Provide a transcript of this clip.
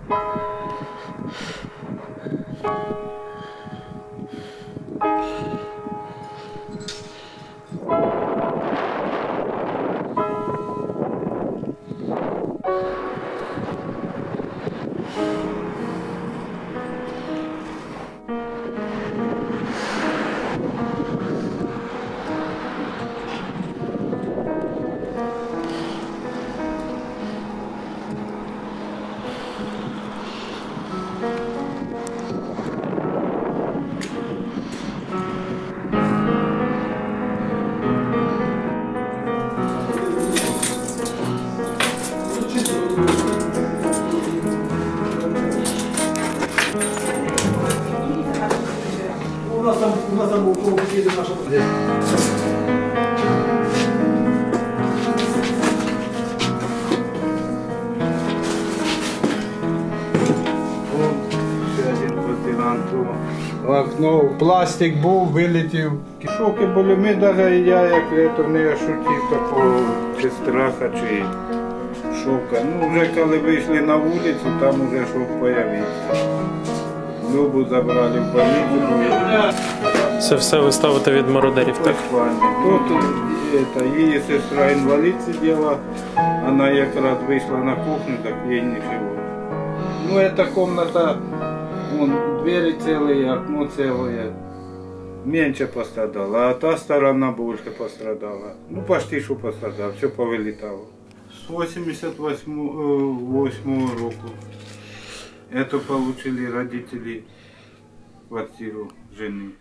У нас там едет наша... В окно, пластик був, вилетів. Шоки були, ми навіть я як лето не ощутив такого чи страха, чи шока. Ну вже коли вийшли на вулицю, там вже шок з'явився. Любу забрали в больницю. Це все ви ставите від мародерів, так? Тут її сестра інвалід сиділа, вона якраз вийшла на кухню, так їй нічого. Ну, эта комната, вон, двери целые, окно целое. Меньше пострадало, а та сторона больше пострадала. Ну, почти что пострадало, все повылетало. С 88 року это получили родители квартиру жены.